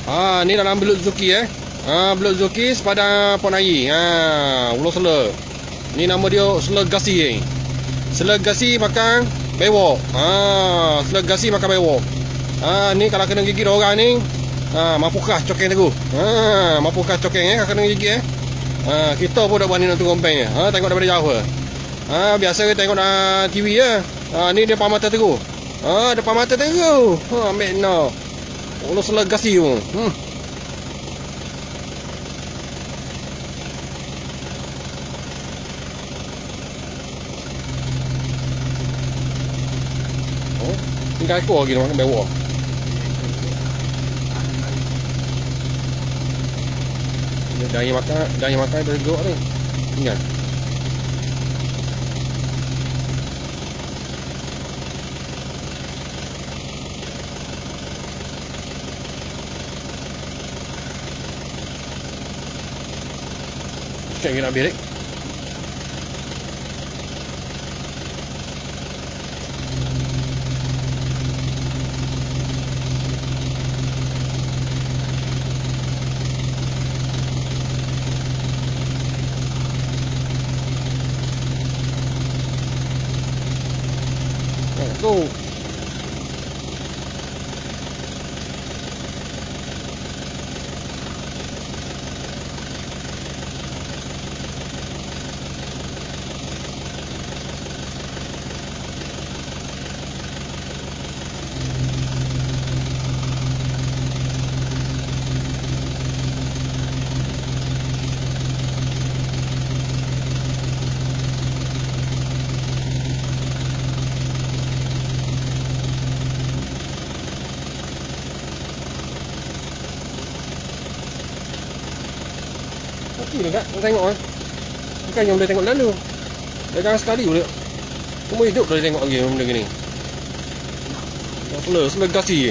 Ni dalam belut Zuki belut Zuki sepadang Port Air. Ulo sele. Ni nama dia sele gasi. Sele gasi makan bewok. Sele gasi makan bewok. Ni kalau kena gigit orang ni, mampukah cokeng teguh. Mampukah cokeng kalau kena gigit kita pun dah berani nak turun bank tengok daripada jauh. Biasa kita tengok TV ni depan mata teguh. Depan mata teguh. Ambil no. Ulo sele gasi pun. Tinggal ekor lagi makan bewok. Dah yang makan dah gerok ni. Tinggal. Cek nak berik. Go. Okey dekat, tengok bukan yang boleh tengok lalu. Dah jangan sekali boleh. Semua hidup boleh tengok lagi benda gini. Sele gasi.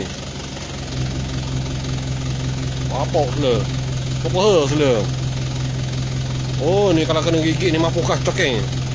Apa sele? Apa sele? Ni kalau kena gigit ni mampukah cokeng.